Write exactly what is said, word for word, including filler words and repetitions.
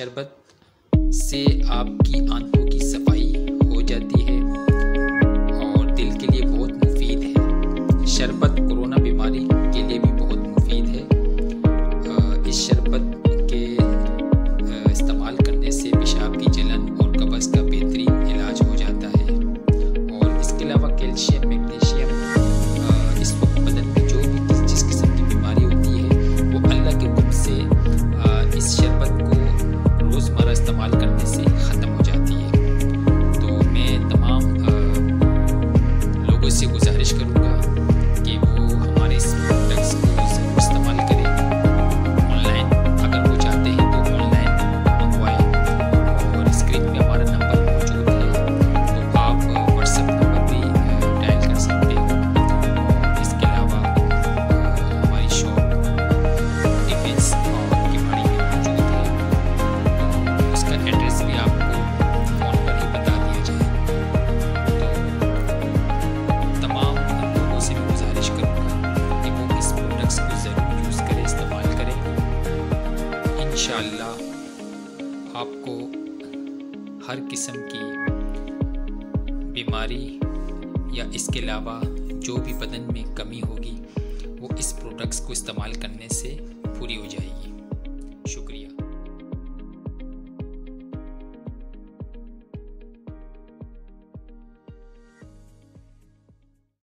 शरबत से आपकी आंतों की सफाई हो जाती है और दिल के लिए बहुत मुफीद है। शरबत कोरोना बीमारी के लिए भी बहुत मुफीद है। इस शरबत के इस्तेमाल करने से पेशाब की जलन और कब्ज़ का बेहतरीन इलाज हो जाता है। और इसके अलावा कैल्शियम, मैग्नीशियम, इस वक्त बदन में जो भी जिस किस्म की बीमारी होती है वो अल्लाह के हुक्म से इस शरबत को रोज़मर्रा इस्तेमाल करने से ख़त्म हो जाती है। तो मैं तमाम लोगों से गुजारिश करूँगा कि वो हमारे इस प्रोडक्ट्स को ज़रूर इस्तेमाल करें। ऑनलाइन अगर वो चाहते हैं तो ऑनलाइन मंगवाएं और स्क्रीन पे हमारा नंबर मौजूद है, तो आप व्हाट्सएप नंबर भी डायल कर सकते हो। और इसके अलावा हमारी शॉप डिफेंस और किमाड़ी में मौजूद है, तो उसका एड्रेस भी आपको फ़ोन पर ही बता दिया जाए। तो तमाम लोगों से मैं गुजारिश करूँगा कि वो इस प्रोडक्ट्स को ज़रूर यूज़ करें, इस्तेमाल करें। इंशाअल्लाह आपको हर किस्म की बीमारी या इसके अलावा जो भी बदन में कमी होगी वो इस प्रोडक्ट्स को इस्तेमाल करने से पूरी हो जाएगी। शुक्रिया।